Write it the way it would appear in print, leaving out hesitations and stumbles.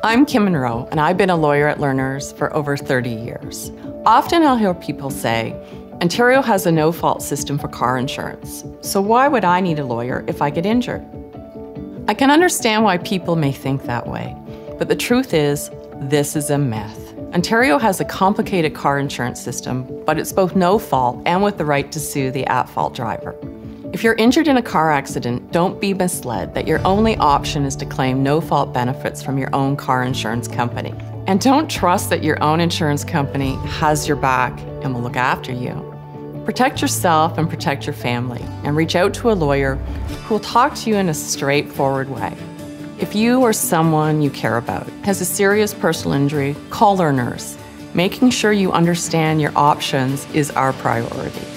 I'm Kim Munro, and I've been a lawyer at Lerners for over 30 years. Often I'll hear people say, Ontario has a no-fault system for car insurance, so why would I need a lawyer if I get injured? I can understand why people may think that way, but the truth is, this is a myth. Ontario has a complicated car insurance system, but it's both no-fault and with the right to sue the at-fault driver. If you're injured in a car accident, don't be misled that your only option is to claim no-fault benefits from your own car insurance company. And don't trust that your own insurance company has your back and will look after you. Protect yourself and protect your family, and reach out to a lawyer who will talk to you in a straightforward way. If you or someone you care about has a serious personal injury, call Lerners. Making sure you understand your options is our priority.